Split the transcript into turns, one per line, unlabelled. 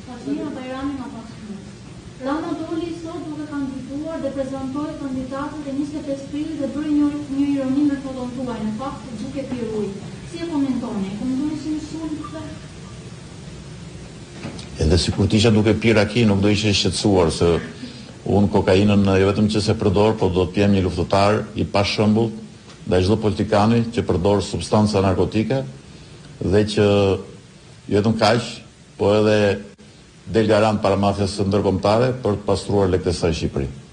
Fatmira Bajrami nga pasur. Rama doli sot duke kandiduar dhe prezantoi kandidatët e 25 prillit dhe bëri një ironi me foton tuaj, në fakt duke pirë ujë. Si e komentoni? Komentoni si insulte?
Edhe sikur t'isha duke pirë aki, nuk do ishe shqetësuar se unë kokainën jo vetëm që se përdor, po do t'jem një luftëtar i pa shembull ndaj çdo politikani që përdor substanca narkotike dhe që jo vetëm kaq, po edhe del garant para mafjës ndërkombëtare për të pastruar lekët e saj në Shqipëri.